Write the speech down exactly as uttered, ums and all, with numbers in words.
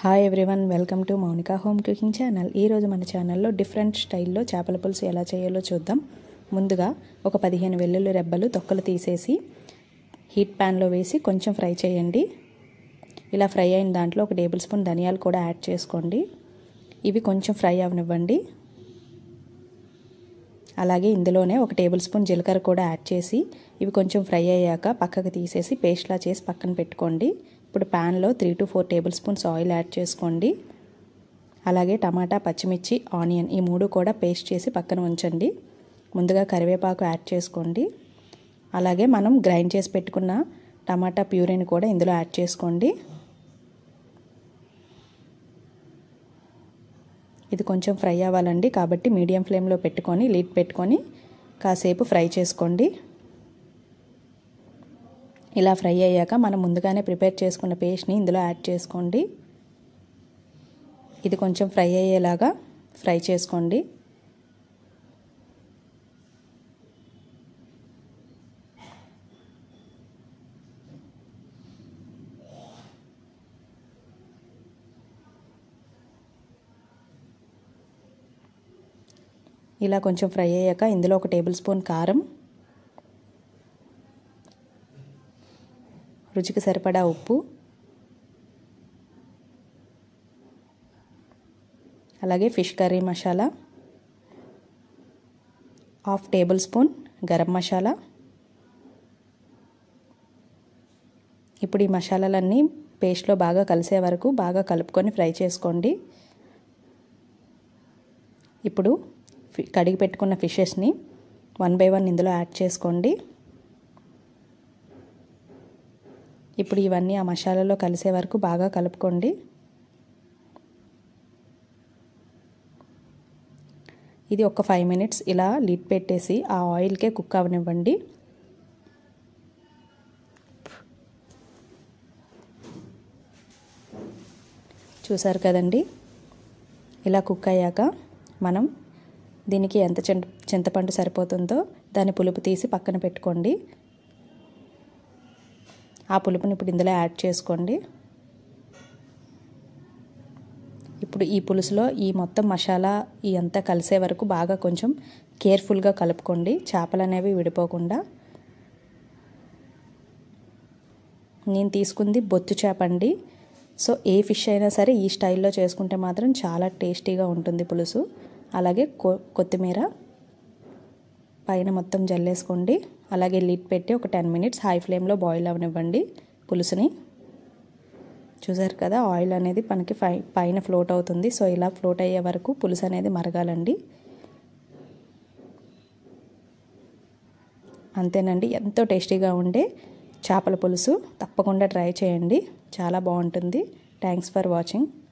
Hi everyone, welcome to Mounika home cooking channel. ఈరోజు మన ఛానల్లో డిఫరెంట్ స్టైల్లో చేపల పులుసు ఎలా చేయాలో చూద్దాం. ముందుగా ఒక పదిహేను వెల్లుల్లి రెబ్బలు తొక్కలు తీసేసి హీట్ ప్యాన్లో వేసి కొంచెం ఫ్రై చేయండి. ఇలా ఫ్రై అయిన దాంట్లో ఒక టేబుల్ స్పూన్ ధనియాలు కూడా యాడ్ చేసుకోండి. ఇవి కొంచెం ఫ్రై అవనివ్వండి. అలాగే ఇందులోనే ఒక టేబుల్ స్పూన్ జీలకర్ర కూడా యాడ్ చేసి ఇవి కొంచెం ఫ్రై అయ్యాక పక్కకు తీసేసి పేస్ట్లా చేసి పక్కన పెట్టుకోండి. ఇప్పుడు ప్యాన్లో three to four table spoons oil add చేసుకోండి. అలాగే టమాటా, పచ్చిమిర్చి, ఆనియన్ ఈ మూడు కూడా పేస్ట్ చేసి పక్కన ఉంచండి. ముందుగా కరివేపాకు యాడ్ చేసుకోండి. అలాగే మనం గ్రైండ్ చేసి పెట్టుకున్న టమాటా ప్యూరీని కూడా ఇందులో యాడ్ చేసుకోండి. ఇది కొంచెం ఫ్రై అవ్వాలండి, కాబట్టి మీడియం ఫ్లేమ్లో పెట్టుకొని లిడ్ పెట్టుకొని కాసేపు ఫ్రై చేసుకోండి. ఇలా ఫ్రై అయ్యాక మనం ముందుగానే ప్రిపేర్ చేసుకున్న పేస్ట్ని ఇందులో యాడ్ చేసుకోండి. ఇది కొంచెం ఫ్రై అయ్యేలాగా ఫ్రై చేసుకోండి. ఇలా కొంచెం ఫ్రై అయ్యాక ఇందులో ఒక టేబుల్ స్పూన్ కారం, రుచికి సరిపడా ఉప్పు, అలాగే fish curry masala, half table spoon garam masala. ఇప్పుడు ఈ మసాలాలన్నీ పేస్ట్లో బాగా కలిసే వరకు బాగా కలుపుకొని ఫ్రై చేసుకోండి. ఇప్పుడు కడిగి పెట్టుకున్న ఫిషెస్ని వన్ బై వన్ ఇందులో యాడ్ చేసుకోండి. ఇప్పుడు ఇవన్నీ ఆ మసాలాలో కలిసే వరకు బాగా కలుపుకోండి. ఇది ఒక ఫైవ్ మినిట్స్ ఇలా లిడ్ పెట్టేసి ఆ ఆయిల్కే కుక్ అవనివ్వండి. చూసారు కదండి, ఇలా కుక్ అయ్యాక మనం దీనికి ఎంత చింత చింతపండు సరిపోతుందో దాని పులుపు తీసి పక్కన పెట్టుకోండి. ఆ పులుపుని ఇప్పుడు ఇందులో యాడ్ చేసుకోండి. ఇప్పుడు ఈ పులుసులో ఈ మొత్తం మసాలా ఈ అంతా కలిసే వరకు బాగా కొంచెం కేర్ఫుల్గా కలుపుకోండి, చేపలు అనేవి విడిపోకుండా. నేను తీసుకుంది బొత్తు చేప అండి. సో ఏ ఫిష్ అయినా సరే ఈ స్టైల్లో చేసుకుంటే మాత్రం చాలా టేస్టీగా ఉంటుంది పులుసు. అలాగే కొ కొత్తిమీర పైన మొత్తం జల్లేసుకోండి. అలాగే లిడ్ పెట్టి ఒక టెన్ మినిట్స్ హై ఫ్లేమ్లో బాయిల్ అవనివ్వండి పులుసుని. చూసారు కదా, ఆయిల్ అనేది మనకి పై పైన ఫ్లోట్ అవుతుంది. సో ఇలా ఫ్లోట్ అయ్యే వరకు పులుసు అనేది మరగాలండి. అంతేనండి, ఎంతో టేస్టీగా ఉండే చేపల పులుసు. తప్పకుండా ట్రై చేయండి, చాలా బాగుంటుంది. Thanks for watching.